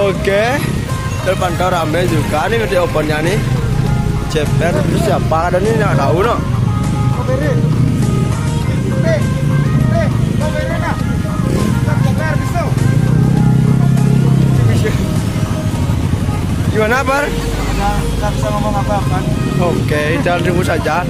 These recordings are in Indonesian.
Oke, terpantau ramai juga nih ngerti opennya nih. Ceper itu siapa? Dan ini nggak tahu no. Gimana Bar? Nggak bisa ngomong apa-apa. Oke, jalan tunggu saja.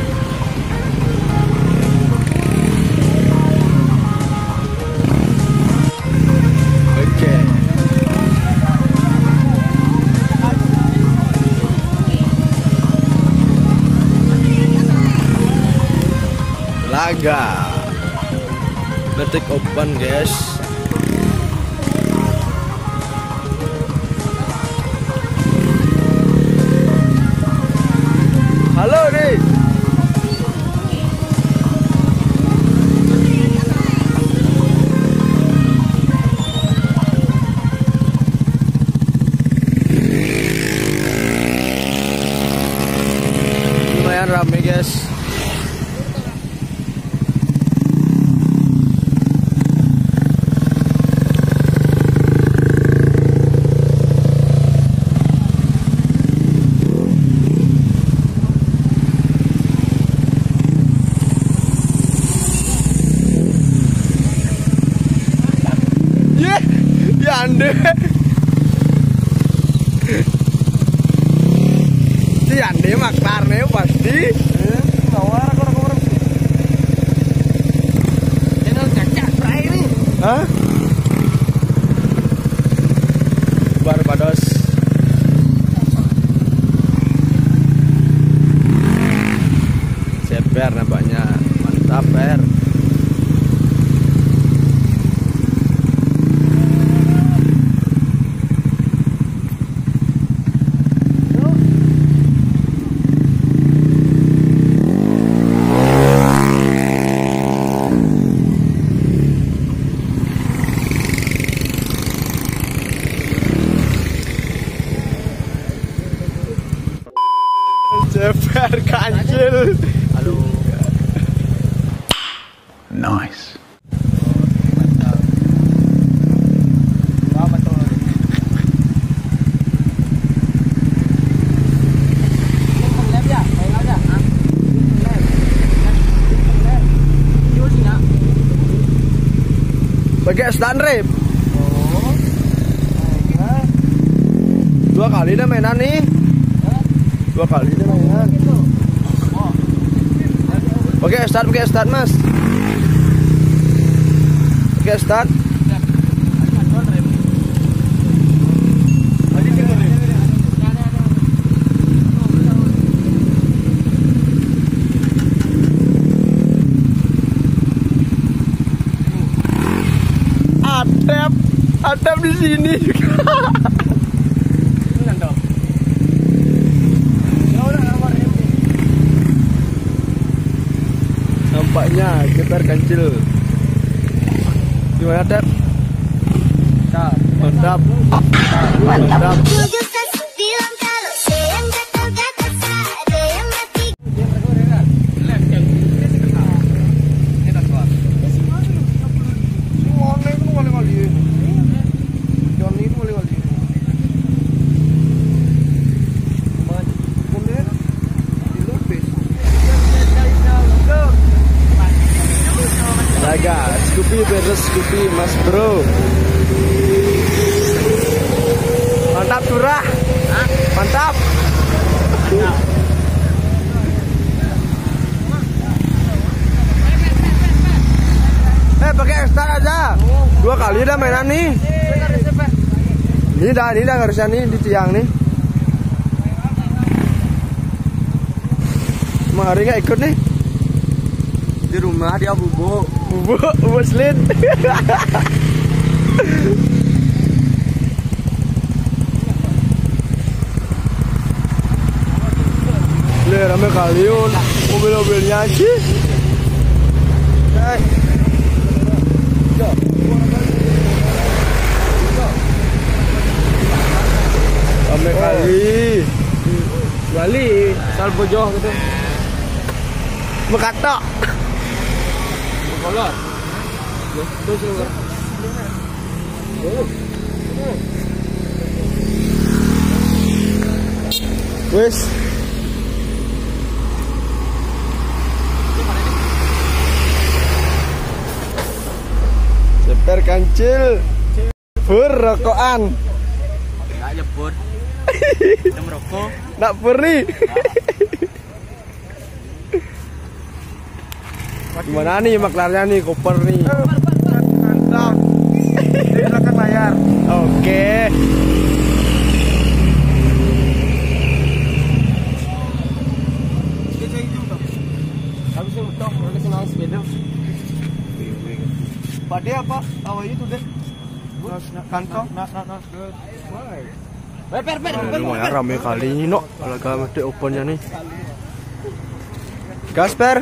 Oke. Laga detik open guys. Halo nih. Lumayan rame guys. Ande si Ande maktarnya pasti Tawar orang-orang channel cacat prai ini. Hah? Barbados Ceper nampaknya mantap Per. Ceper kancil. Halo. Nice. Pakai stand rep. Dua kali dah mainan nih. Dua kali dah mainan. Pakai start mas. Pakai start. Atap di sini juga. Nampaknya Ceper kancil. Gimana Tep? Mantap. Mantap. Laga Scoopy versus Scoopy Mas Bro. Mantap curah. Mantap. Pakai start aja. Dua kali dah mainan nih. Ini dah harusnya nih di tiang nih. Emang hari nggak ikut nih? Di rumah dia bubuk slit. Le rame kali mobil-mobilnya sih. Rame kali. Wali salpo joh gitu. Mekatok. Kolor. Terus Wis. Ceper kancil. Bur rokokan. Enggak nyebut. Jam rokok. Nak purni. Gimana nih maklarnya nih, koper nih. Mantap. Di belakang layar. Oke. Habis itu udah mereka senang sepeda. Pak dia apa? How are you today? Kantong. Nah. Good. Lumayan rame kali ini no. Laga mesti opennya nih. Gasper.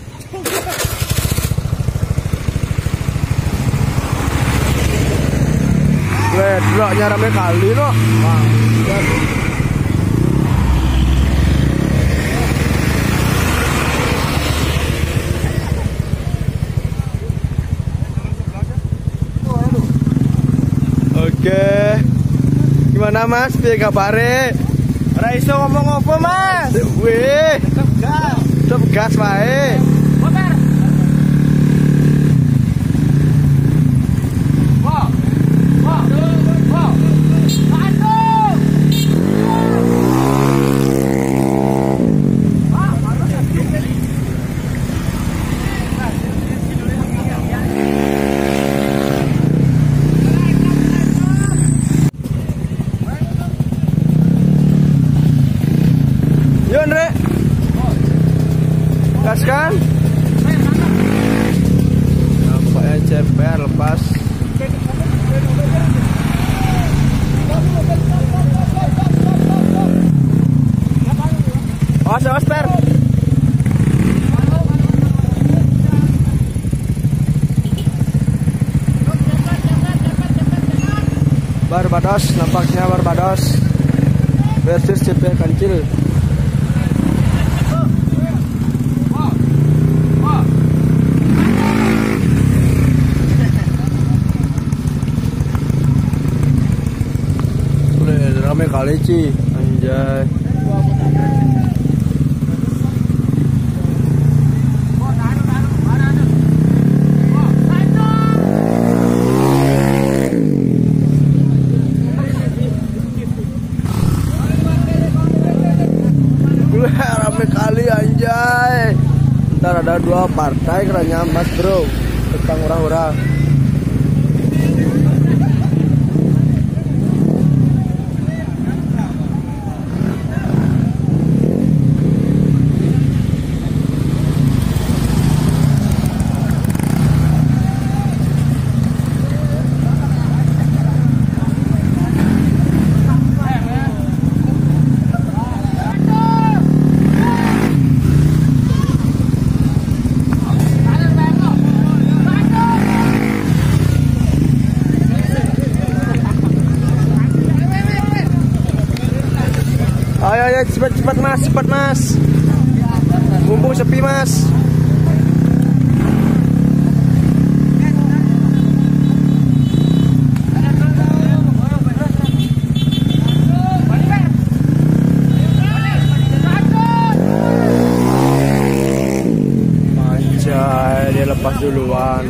Wedroknya rame kali no. Oke. Gimana Mas? Piye kabare? Ora iso ngomong apa, Mas? Wih, Gas. tetep gas wae. Motor. Wow. Aduh. Yuk Andre. Gas kan? Nampaknya CPR lepas. Awas Per. Barbados, nampaknya Barbados versus CPR Kancil. Rame kali Ci, anjay. Rame kali anjay. Ntar ada dua partai kena nyambas bro, tentang orang-orang. Ayo cepat mas, mumpung sepi mas. Manjai, dia lepas duluan.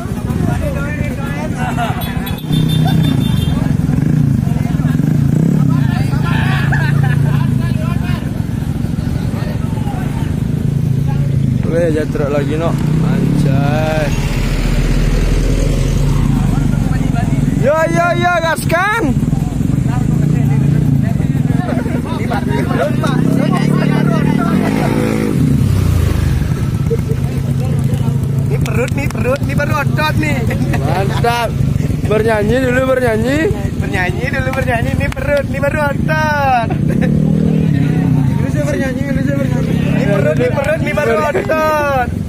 Weh, jatuh lagi no, anjay. Yo, gaskan. Ini perut baru otot nih. Mantap. Bernyanyi dulu. Ini perut, ini baru otot. Ini perut, ini baru otot.